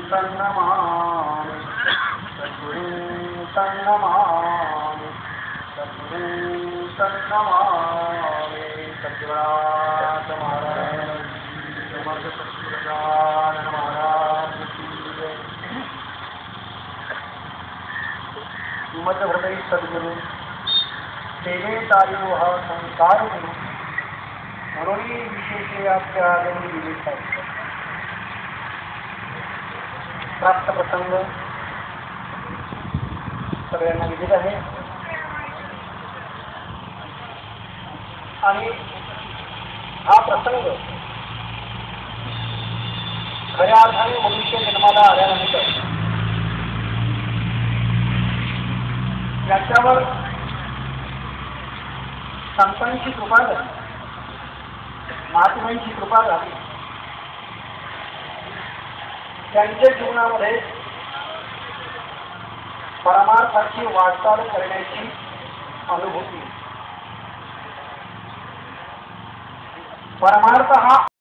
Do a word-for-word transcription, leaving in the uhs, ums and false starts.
तन्नमामि सद्गुरुं तन्नमामि सद्गुरुं तन्नमामि सद्गुरुनाथ महाराज समर्थ सद्गुरुनाथ महाराज की जय। मत हृदय सद्गुरु सेवे तारियो हा संसार गुरु म्हणून विशेष आपल्या आदमी विवेक आहे। प्राप्त प्रसंग सगळ्यांना विदित आहे आणि हा प्रसंग खऱ्या अर्थाने मनुष्य जन्माला आल्यानंतर याच्यावर संतांची कृपा झाली, महात्म्यांची कृपा झाली, त्यांच्या जीवनामध्ये परमार्थाची वाटचाल करण्याची अनुभूती। परमार्थ हा